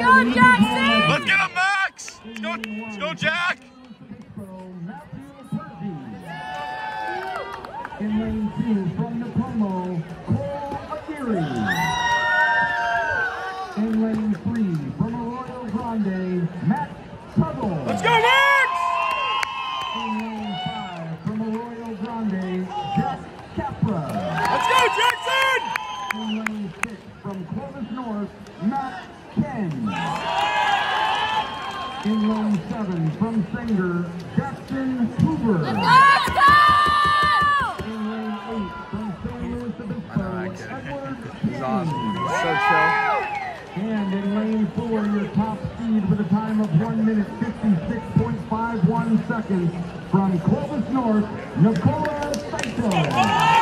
go, Jackson! Let's get him, Max! Let's go, Jack! In lane 2 from Napomo, Cole Aguirre. In lane 3 from Arroyo Grande, Matt Tuttle. Let's go, Max! In lane 5 from Arroyo Grande, Jack Capra. Let's go, Jackson! In lane 6 from Clovis North, Matt Ken. In lane 7 from Sanger, Jackson Hoover. Let's go! In lane 8 from St. Louis Obispo, Edward He's awesome. King. He's so chill. And in lane 4, your top speed with a time of 1 minute 56.51 seconds from Clovis North, Nicola Saito.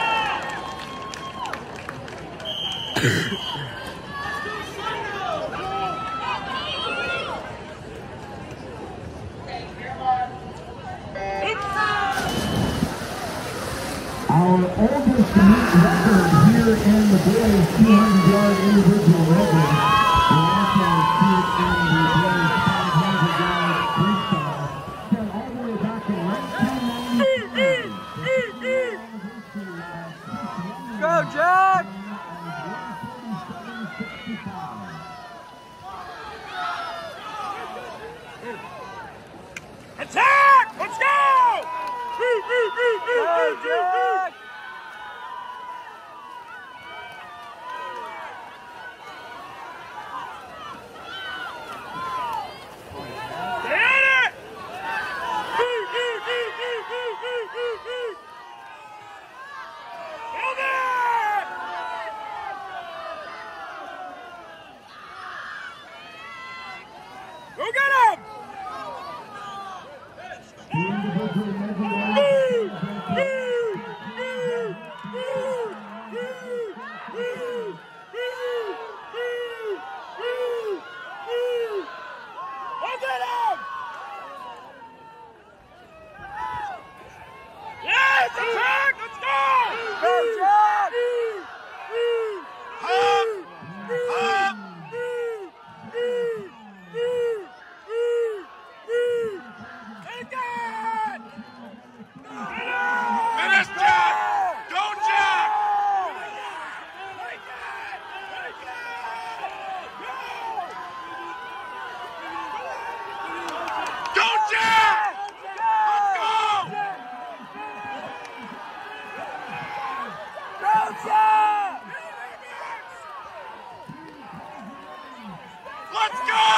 Our oldest meet record here in the boys 200-yard individual record. We also see it in the boys 500-yard freestyle. Set all the way back in 1993. Go, Jack! Attack! Let's go! Go, Jack! Stay on it! Build it! Go get him! The individual measure Go get him! Yes, attack! Let's go! Go, Jack! Up! Up! Take it! Finish, Jack! Go, Jack! Take it! Take it! Go! Go, Jack! Let's go! Go, Jack! Let's go!